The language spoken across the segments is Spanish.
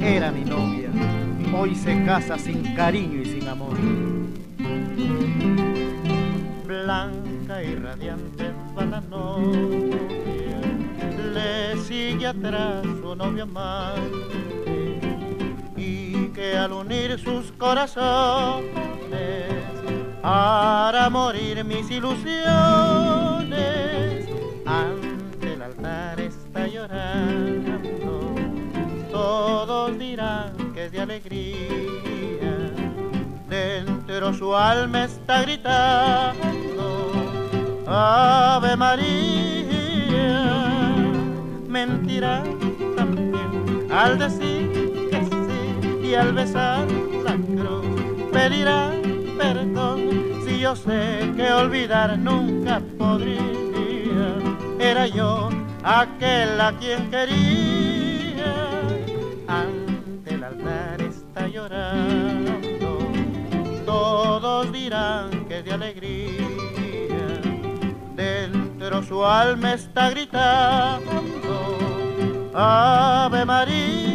era mi novia, hoy se casa sin cariño y sin amor. Blanca y radiante va la novia, le sigue atrás su novio amante, y que al unir sus corazones hará morir mis ilusiones. Ante el altar está llorando, todos dirán que es de alegría, dentro su alma está gritando Ave María. Mentirá también al decir que sí, y al besar la cruz pedirá perdón. Si yo sé que olvidar nunca podría, era yo aquel a quien quería. Ante el altar está llorando, todos dirán que es de alegría, dentro su alma está gritando Ave María.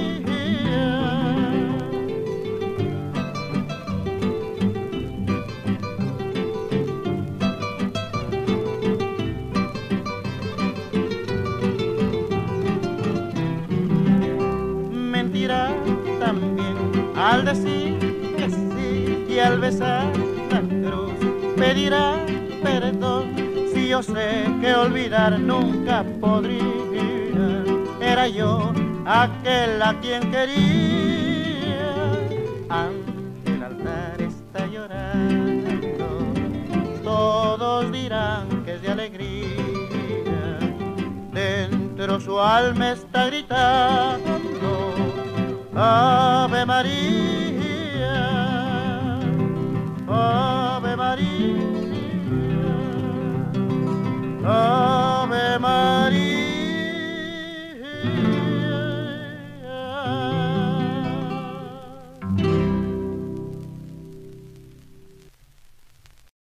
Mentirá también al decir que sí, y al besar la cruz pedirá perdón. Si yo sé que olvidar nunca podría, era yo aquel a quien quería. Ante el altar está llorando, todos dirán que es de alegría, dentro su alma está gritando Ave María.